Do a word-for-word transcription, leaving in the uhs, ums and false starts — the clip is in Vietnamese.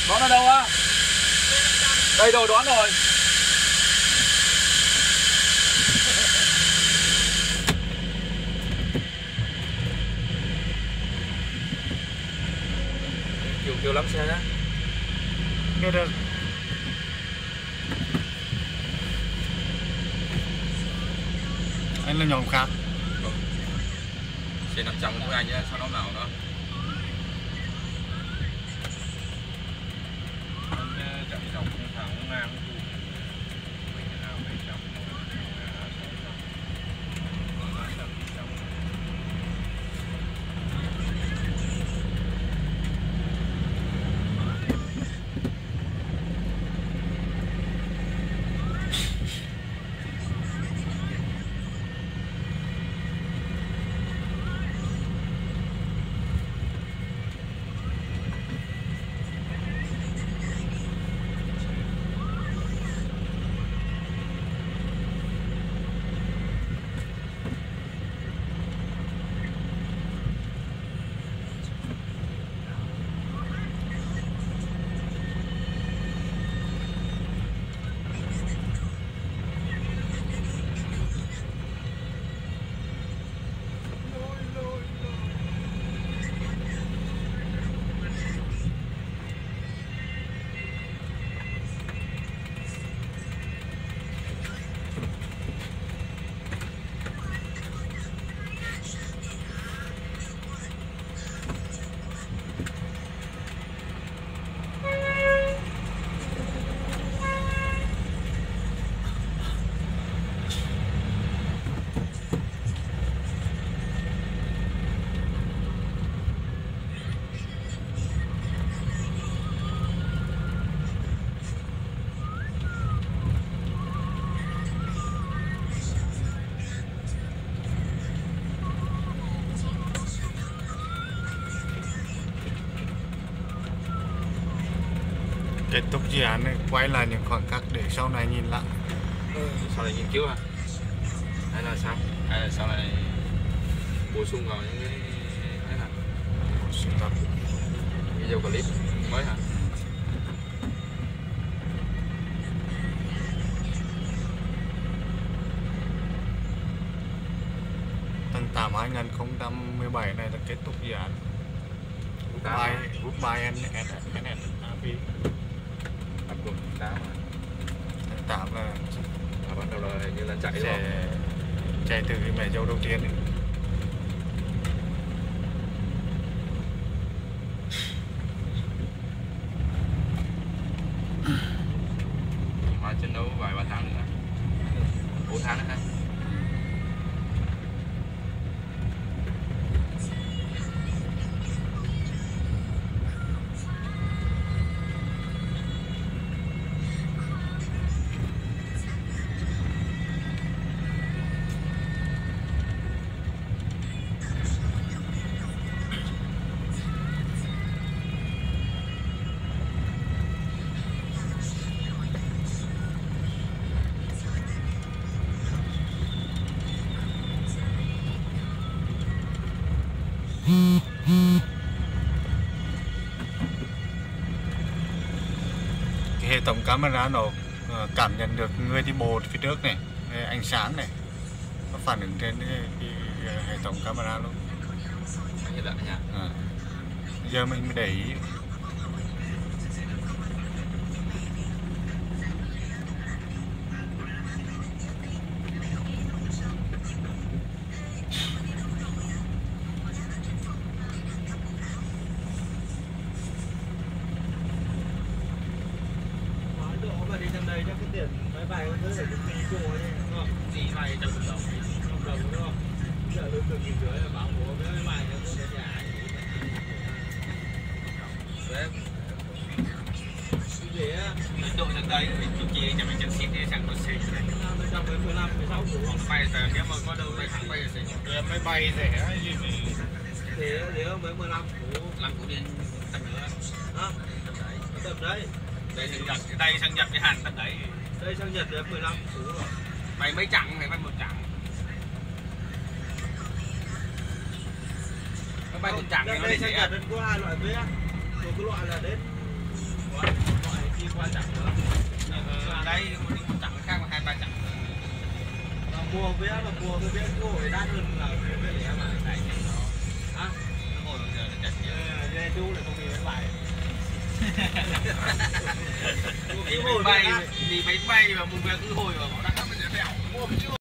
Đón ở đâu á? Đây rồi, đón rồi. Chiều chiều lắm xe nhá. Nghe được. Anh là nhóm khác. Xe năm trăm của anh nhá, sao nó nào nữa. Chạy dòng thẳng ngang. Kết thúc dự án này, quay lại những khoảng cách để sau này nhìn lại. Ừ, sau này nghiên cứu hả? Hay là sao? Hay là sau này bổ sung vào những cái thế nào? Bổ sung vào video clip mới hả? Tháng tám hai nghìn không trăm mười bảy này là kết thúc dự án. Goodbye, goodbye en ét a pê. Áp dụng tám mà. Tháng tám là à, bắt đầu là hình như là chạy sẽ chạy từ cái mẹ dâu đầu tiên ấy. Hóa chiến đấu vài ba tháng nữa, bốn tháng nữa ha. Cái hệ thống camera nó cảm nhận được người đi bộ phía trước này, ánh sáng này, nó phản ứng trên cái, cái, cái hệ thống camera luôn. Như vậy nha. À. Giờ mình mới để ý. Đi trong đây chắc cái tiền máy bay có thứ phải công ty chung rồi đúng không? Gì này trong đồng trong đồng đúng không? Giờ lương từ nghìn rưỡi là bảo mua cái máy bay cho tôi nhà đấy. Cái gì á? Ấn Độ sang đây mình chụp chia cho mình chân ship đi sang một xịt. Bên trong cái mười lăm mười sáu củ. Bay giờ nếu mà có đâu cái thằng bay thì Rồi máy bay rẻ gì gì. thì nếu mới mười lăm củ, năm củ điện tầm nữa. hả? Tầm đấy. Đây sang Nhật, đây sang Nhật cái Hàn tầm đấy. Đây sang Nhật được mười lăm củ rồi. Bay mấy chặng hay bay một chặng? Nó bay một chặng thì nó đây đi sang rẻ. Nhật nó có hai loại vé. Một cái loại là đến qua chặng nữa. Ở đây một một chặng khác mà hai ba chặng. Mua vé là mua cái vé cơ hội đắt hơn là vé lẻ mà này nó á nó ngồi bây giờ nó chặt nhiều vé chú là không đi máy bay đi máy bay đi máy bay mà mua vé cứ hồi mà nó đắt bây giờ đẻo mua chưa